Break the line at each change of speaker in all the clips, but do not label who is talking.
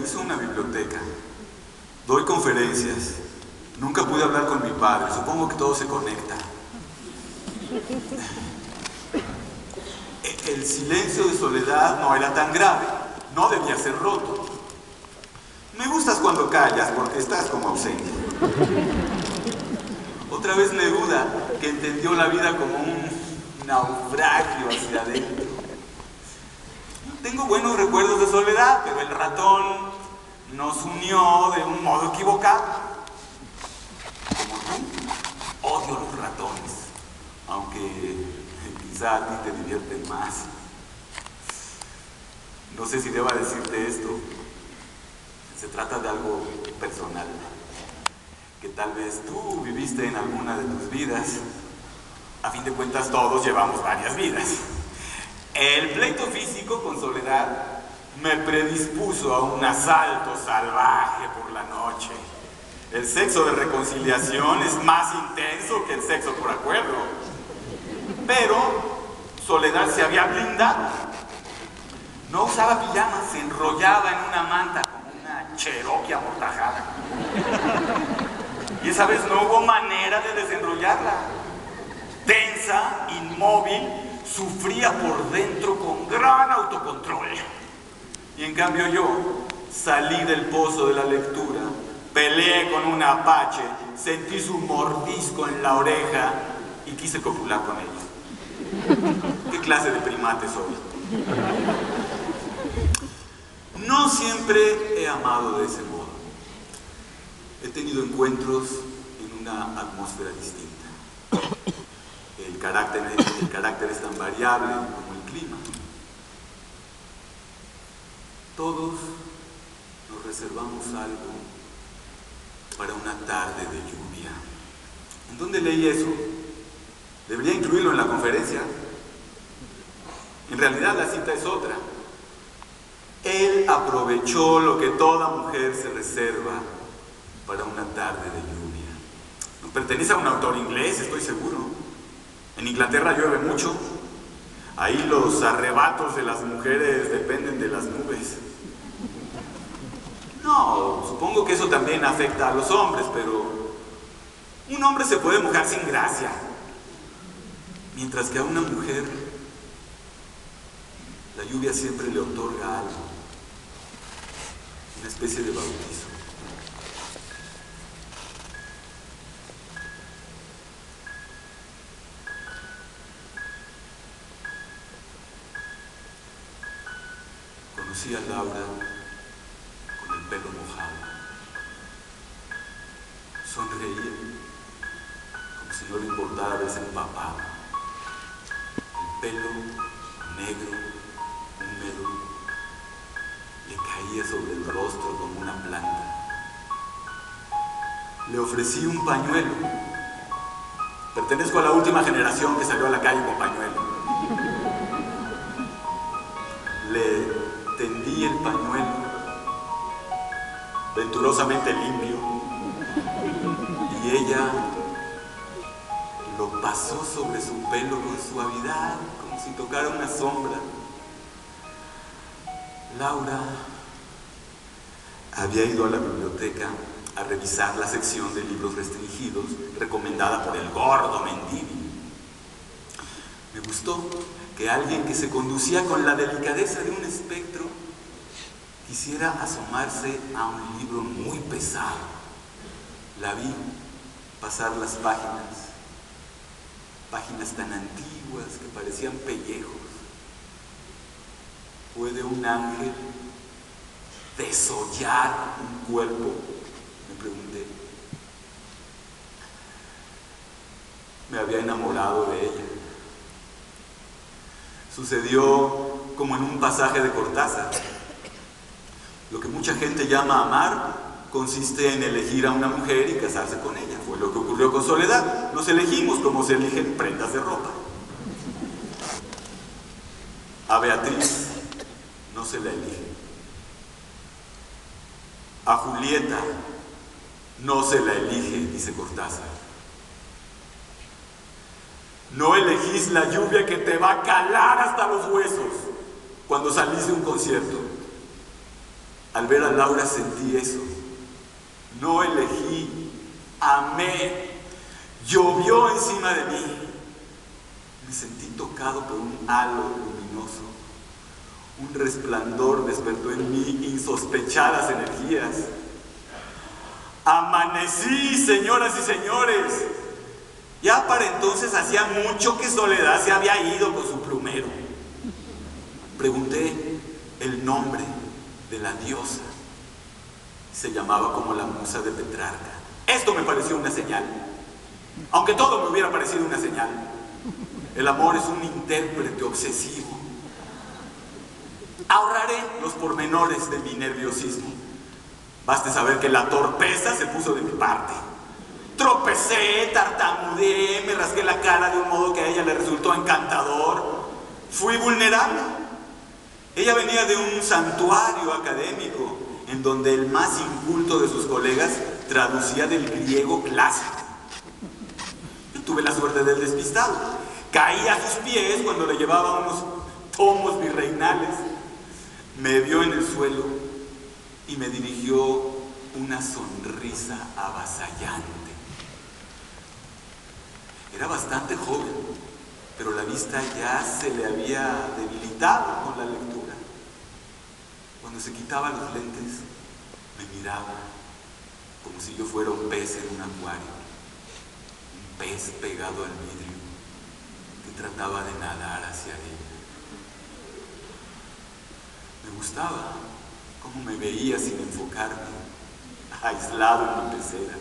organizo una biblioteca, doy conferencias. Nunca pude hablar con mi padre, supongo que todo se conecta. El silencio de Soledad no era tan grave, no debía ser roto. Me gustas cuando callas porque estás como ausente. Otra vez Neruda, que entendió la vida como un naufragio hacia adentro. Tengo buenos recuerdos de Soledad, pero el ratón nos unió de un modo equivocado. Como tú, odio los ratones, aunque quizá a ti te divierten más. No sé si deba decirte esto. Se trata de algo personal, que tal vez tú viviste en alguna de tus vidas. A fin de cuentas, todos llevamos varias vidas. El pleito físico con Soledad me predispuso a un asalto salvaje por la noche. El sexo de reconciliación es más intenso que el sexo por acuerdo. Pero Soledad se había blindado. No usaba pijamas, se enrollaba en una manta como una Cherokee amortajada. Y esa vez no hubo manera de desenrollarla. Tensa, inmóvil, sufría por dentro con gran autocontrol. Y en cambio yo salí del pozo de la lectura, peleé con un apache, sentí su mordisco en la oreja y quise copular con ella. ¿Qué clase de primate soy? No siempre he amado de ese modo. He tenido encuentros en una atmósfera distinta. El carácter es tan variable como el clima. Todos nos reservamos algo para una tarde de lluvia. ¿En dónde leí eso? Debería incluirlo en la conferencia. En realidad la cita es otra. Él aprovechó lo que toda mujer se reserva para una tarde de lluvia. Pertenece a un autor inglés, estoy seguro. En Inglaterra llueve mucho. Ahí los arrebatos de las mujeres dependen de las nubes. No, supongo que eso también afecta a los hombres, pero un hombre se puede mojar sin gracia. Mientras que a una mujer la lluvia siempre le otorga algo. Una especie de bautizo. Conocí a Laura con el pelo mojado. Sonreía como si no le importara verse empapado. El pelo negro, húmedo, le caía sobre el rostro como una planta. Le ofrecí un pañuelo. Pertenezco a la última generación que salió a la calle con pañuelo. Le tendí el pañuelo, venturosamente limpio, y ella lo pasó sobre su pelo con suavidad, como si tocara una sombra. Laura había ido a la biblioteca a revisar la sección de libros restringidos recomendada por el gordo Mendívil. Me gustó que alguien que se conducía con la delicadeza de un espectro quisiera asomarse a un libro muy pesado. La vi pasar las páginas tan antiguas que parecían pellejos. ¿Puede un ángel desollar un cuerpo? Me pregunté. Me había enamorado de ella. Sucedió como en un pasaje de Cortázar. Lo que mucha gente llama amar consiste en elegir a una mujer y casarse con ella. Fue lo que ocurrió con Soledad. Nos elegimos como se eligen prendas de ropa. A Beatriz no se la elige. A Julieta no se la elige, dice Cortázar. No elegís la lluvia que te va a calar hasta los huesos cuando salís de un concierto. Al ver a Laura sentí eso. No elegí, amé. Llovió encima de mí. Me sentí tocado por un halo luminoso. Un resplandor despertó en mí insospechadas energías. Amanecí, señoras y señores. Ya para entonces hacía mucho que Soledad se había ido con su plumero. Pregunté el nombre de la diosa. Se llamaba como la musa de Petrarca. Esto me pareció una señal. Aunque todo me hubiera parecido una señal. El amor es un intérprete obsesivo. Ahorraré los pormenores de mi nerviosismo. Baste saber que la torpeza se puso de mi parte. Tropecé, tartamudeé, me rasgué la cara de un modo que a ella le resultó encantador. Fui vulnerable. Ella venía de un santuario académico en donde el más inculto de sus colegas traducía del griego clásico. Yo tuve la suerte del despistado. Caí a sus pies cuando le llevaba unos tomos virreinales. Me vio en el suelo y me dirigió una sonrisa avasallante. Era bastante joven, pero la vista ya se le había debilitado con la lectura. Cuando se quitaba los lentes, me miraba como si yo fuera un pez en un acuario, un pez pegado al vidrio que trataba de nadar hacia ella. Me gustaba cómo me veía sin enfocarme, aislado en mi pecera.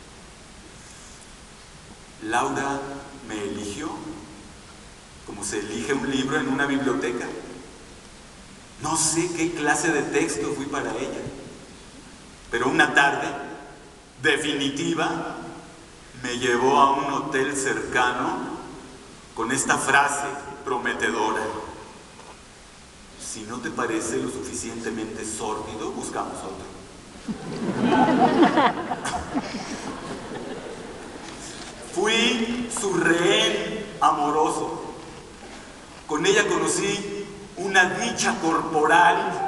Laura me eligió como se elige un libro en una biblioteca. No sé qué clase de texto fui para ella, pero una tarde definitiva me llevó a un hotel cercano con esta frase prometedora: si no te parece lo suficientemente sórdido, buscamos otro. Fui su rehén amoroso. Con ella conocí una dicha corporal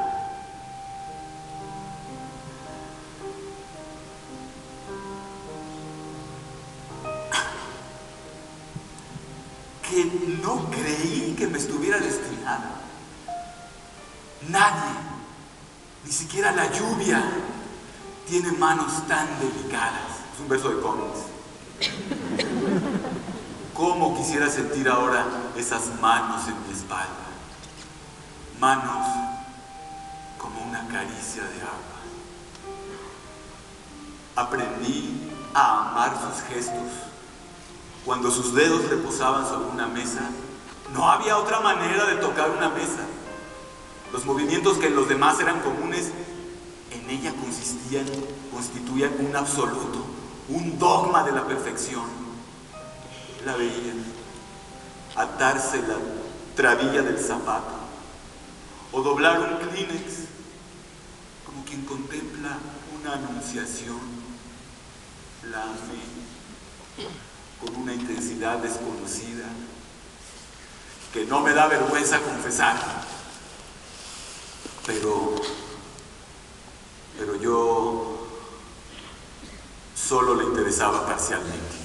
que no creí que me estuviera destinada. Nadie, ni siquiera la lluvia, tiene manos tan delicadas. Es un verso de cómics. ¿Cómo quisiera sentir ahora esas manos en mi espalda? Manos como una caricia de agua. Aprendí a amar sus gestos. Cuando sus dedos reposaban sobre una mesa, no había otra manera de tocar una mesa. Los movimientos que en los demás eran comunes, en ella constituían un absoluto, un dogma de la perfección. La veía atarse la trabilla del zapato o doblar un Kleenex, como quien contempla una anunciación. La amé con una intensidad desconocida que no me da vergüenza confesar, pero yo solo le interesaba parcialmente.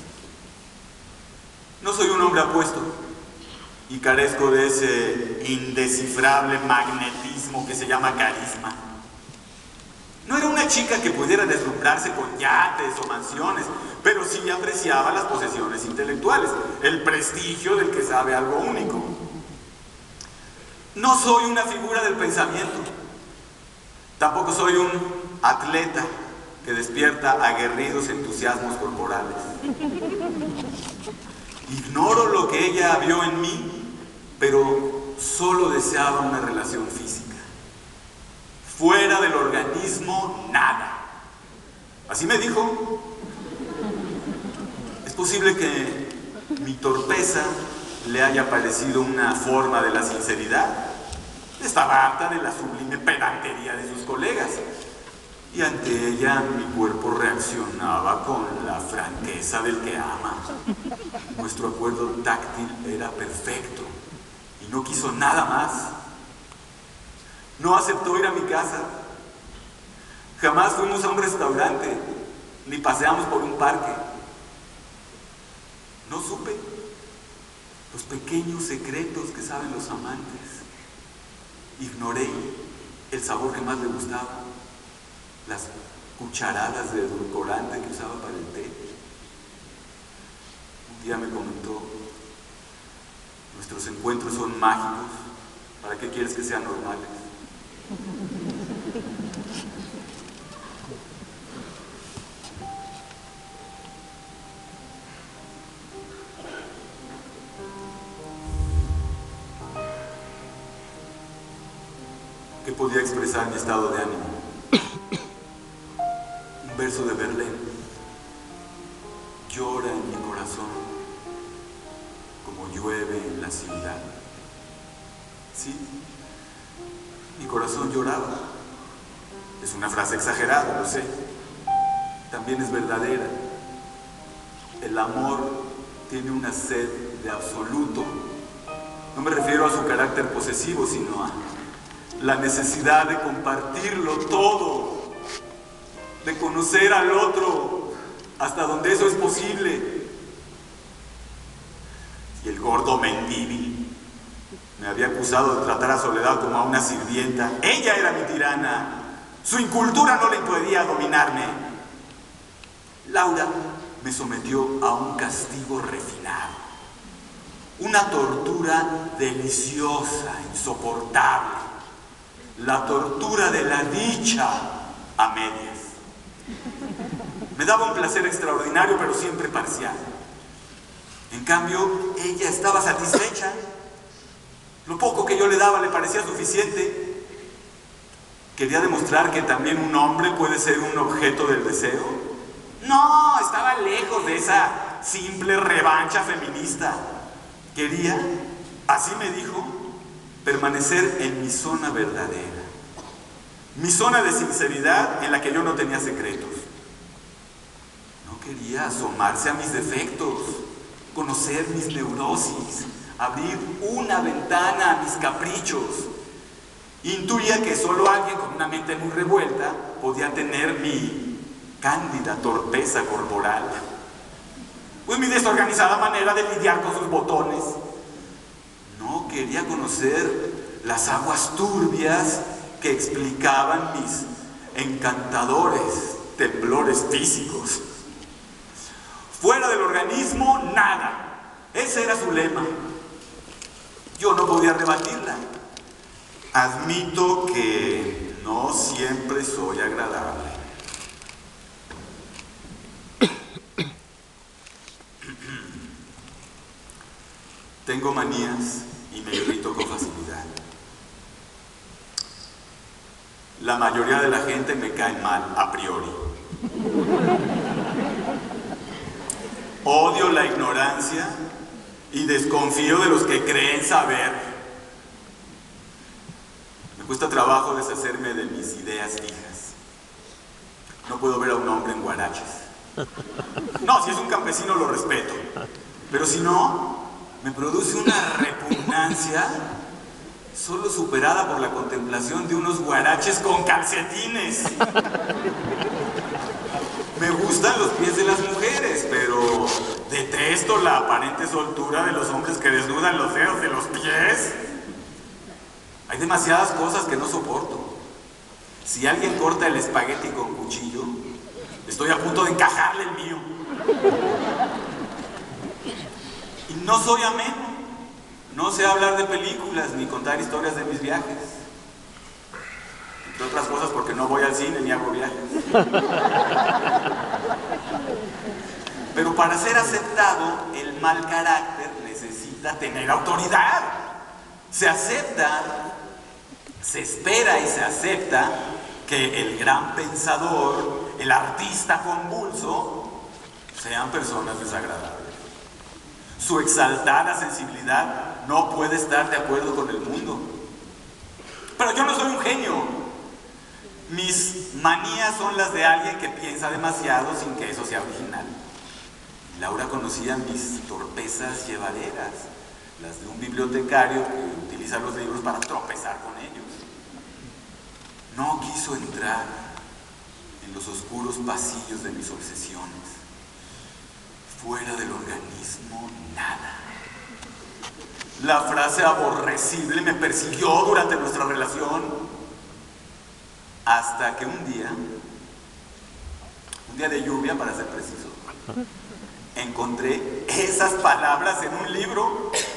No soy un hombre apuesto y carezco de ese indescifrable magnetismo que se llama carisma. No era una chica que pudiera deslumbrarse con yates o mansiones, pero sí apreciaba las posesiones intelectuales, el prestigio del que sabe algo único. No soy una figura del pensamiento, tampoco soy un atleta que despierta aguerridos entusiasmos corporales. Ignoro lo que ella vio en mí, pero solo deseaba una relación física. Fuera del organismo, nada. Así me dijo. Es posible que mi torpeza le haya parecido una forma de la sinceridad. Estaba harta de la sublime pedantería de sus colegas. Y ante ella mi cuerpo reaccionaba con la franqueza del que ama. Nuestro acuerdo táctil era perfecto y no quiso nada más. No aceptó ir a mi casa. Jamás fuimos a un restaurante, ni paseamos por un parque. No supe los pequeños secretos que saben los amantes. Ignoré el sabor que más le gustaba, las cucharadas de edulcorante que usaba para el té. Un día me comentó: nuestros encuentros son mágicos, ¿para qué quieres que sean normales? ¿Qué podía expresar mi estado de ánimo? Un verso de Verlaine: llora en mi corazón como llueve en la ciudad. Sí, mi corazón lloraba. Es una frase exagerada, lo sé. También es verdadera. El amor tiene una sed de absoluto. No me refiero a su carácter posesivo, sino a la necesidad de compartirlo todo, de conocer al otro hasta donde eso es posible. Y el gordo Mendívil me había acusado de tratar a Soledad como a una sirvienta. Ella era mi tirana. Su incultura no le impedía dominarme. Laura me sometió a un castigo refinado, una tortura deliciosa, insoportable. La tortura de la dicha a medias. Me daba un placer extraordinario, pero siempre parcial. En cambio, ella estaba satisfecha. Lo poco que yo le daba le parecía suficiente. ¿Quería demostrar que también un hombre puede ser un objeto del deseo? No, estaba lejos de esa simple revancha feminista. Quería, así me dijo, permanecer en mi zona verdadera, mi zona de sinceridad en la que yo no tenía secretos. No quería asomarse a mis defectos, conocer mis neurosis, abrir una ventana a mis caprichos. Intuía que solo alguien con una mente muy revuelta podía tener mi cándida torpeza corporal, pues mi desorganizada manera de lidiar con sus botones. No quería conocer las aguas turbias que explicaban mis encantadores temblores físicos. Fuera del organismo, nada. Ese era su lema. Yo no podía rebatirla. Admito que no siempre soy agradable. Tengo manías y me irrito con facilidad. La mayoría de la gente me cae mal a priori. Odio la ignorancia y desconfío de los que creen saber. Me cuesta trabajo deshacerme de mis ideas fijas. No puedo ver a un hombre en guaraches. No, si es un campesino lo respeto, pero si no, me produce una repugnancia solo superada por la contemplación de unos guaraches con calcetines. Me gustan los pies de las mujeres, pero detesto la aparente soltura de los hombres que desnudan los dedos de los pies. Hay demasiadas cosas que no soporto. Si alguien corta el espagueti con cuchillo, estoy a punto de encajarle el mío. Y no soy ameno. No sé hablar de películas ni contar historias de mis viajes. Entre otras cosas porque no voy al cine ni hago viajes. Pero para ser aceptado, el mal carácter necesita tener autoridad. Se acepta, se espera y se acepta que el gran pensador, el artista convulso, sean personas desagradables. Su exaltada sensibilidad no puede estar de acuerdo con el mundo. Pero yo no soy un genio. Mis manías son las de alguien que piensa demasiado sin que eso sea original. Laura conocía mis torpezas llevaderas, las de un bibliotecario que utiliza los libros para tropezar con ellos. No quiso entrar en los oscuros pasillos de mis obsesiones. Fuera del organismo, nada. La frase aborrecible me persiguió durante nuestra relación, hasta que un día de lluvia para ser preciso, encontré esas palabras en un libro